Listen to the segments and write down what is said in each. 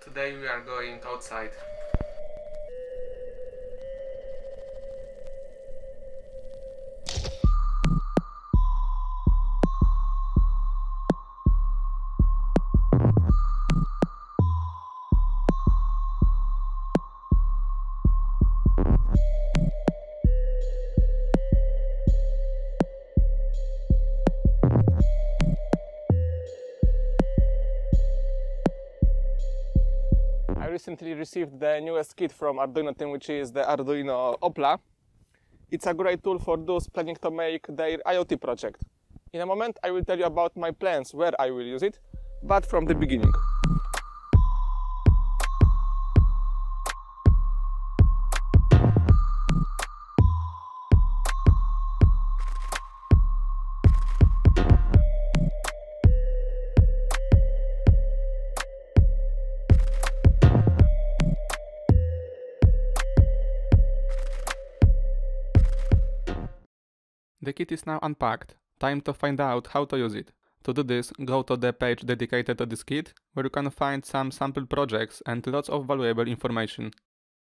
Today we are going outside. I recently received the newest kit from Arduino team, which is the Arduino Opla. It's a great tool for those planning to make their IoT project. In a moment I will tell you about my plans where I will use it, but from the beginning. The kit is now unpacked. Time to find out how to use it. To do this, go to the page dedicated to this kit, where you can find some sample projects and lots of valuable information.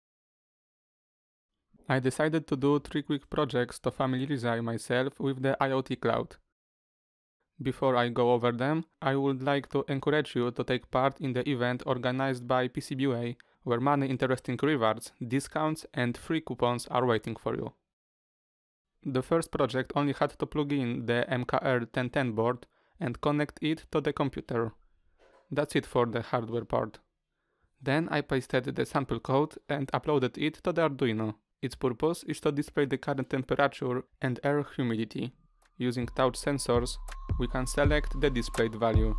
I decided to do 3 quick projects to familiarize myself with the IoT cloud. Before I go over them, I would like to encourage you to take part in the event organized by PCBWay, where many interesting rewards, discounts and free coupons are waiting for you. The first project only had to plug in the MKR1010 board and connect it to the computer. That's it for the hardware part. Then I pasted the sample code and uploaded it to the Arduino. Its purpose is to display the current temperature and air humidity. Using touch sensors, we can select the displayed value.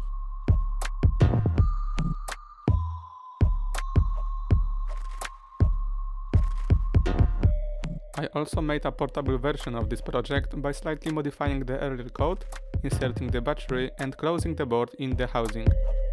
I also made a portable version of this project by slightly modifying the earlier code, inserting the battery and closing the board in the housing.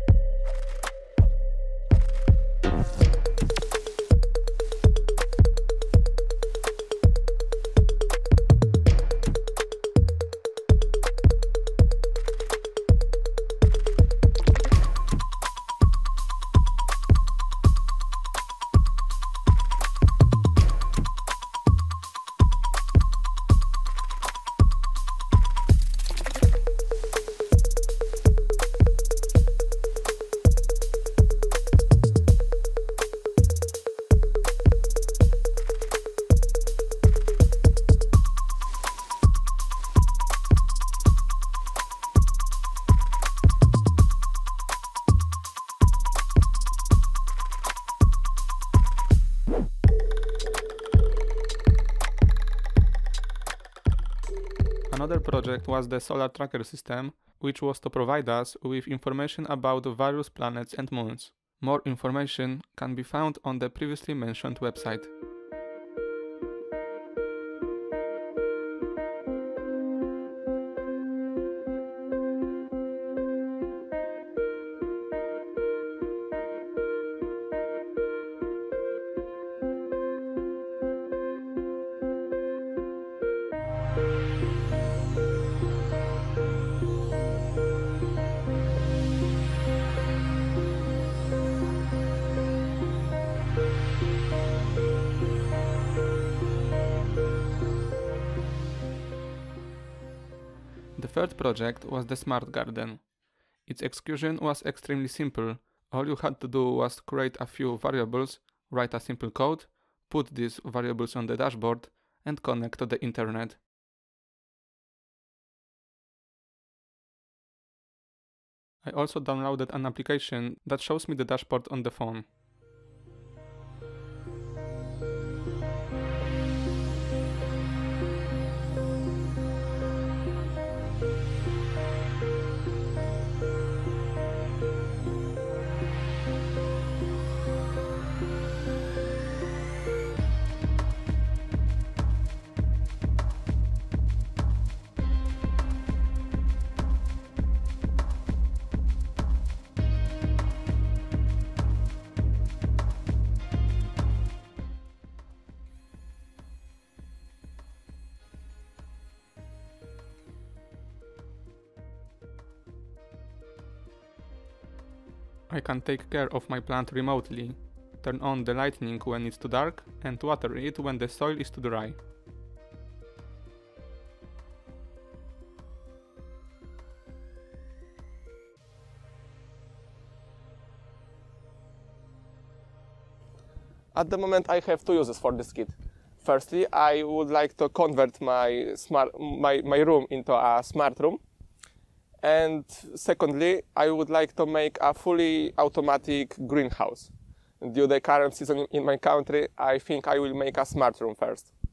Another project was the Solar Tracker system, which was to provide us with information about various planets and moons. More information can be found on the previously mentioned website. The third project was the Smart Garden. Its execution was extremely simple. All you had to do was create a few variables, write a simple code, put these variables on the dashboard, and connect to the internet. I also downloaded an application that shows me the dashboard on the phone. I can take care of my plant remotely, turn on the lighting when it's too dark, and water it when the soil is too dry. At the moment I have two uses for this kit. Firstly, I would like to convert my room into a smart room. And secondly, I would like to make a fully automatic greenhouse. Due to the current season in my country, I think I will make a smart room first.